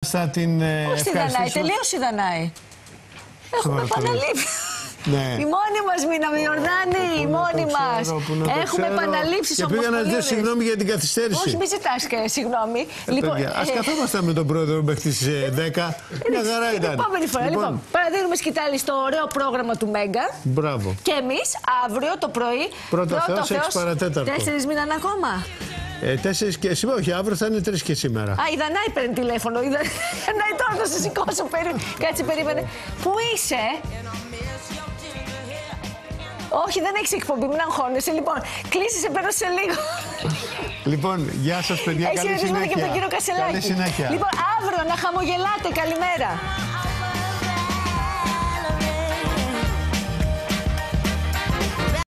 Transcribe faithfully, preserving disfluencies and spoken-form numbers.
θα την ευχαριστήσω. Πώς τη Δανάη, τελείως η Δανάη. Έχουμε επαναλήψει. Ναι. Η μόνη μας μείναμε, Ιορδάνη, η μόνη μας. Έχουμε επαναλήψει και πήγα να ζητήσω συγγνώμη για την καθυστέρηση. Όχι, μην ζητάς συγγνώμη. Ε, λοιπόν, ας ε... καθόμασταν με τον πρόεδρο μέχρι τις δέκα. Μια χαρά ήταν. Επόμενη φορά. Λοιπόν, λοιπόν παραδείγουμε σκητάλη στο ωραίο πρόγραμμα του Μέγκα. Μπράβο. Και εμείς αύριο το πρωί. Πρώτο Θεός, έξι παρατέταρτο. Τέσσερις μήναν ακόμα. Ε, τέσσερις και σήμερα, όχι, αύριο θα είναι τρεις και σήμερα. Α, η Δανάη παίρνει τηλέφωνο. Η Δανάη τώρα θα σε σηκώσω. Κάτσε, περίμενε. Πού είσαι? Όχι, δεν έχεις εκπομπή, μην αγχώνεσαι. Λοιπόν, κλείσει, σε παίρνω σε λίγο. Λοιπόν, γεια σας παιδιά, καλή συνέχεια. Έχεις χαιρετίσματα και από τον κύριο Κασελάκη. Καλή συνέχεια. Λοιπόν, αύριο να χαμογελάτε, καλημέρα.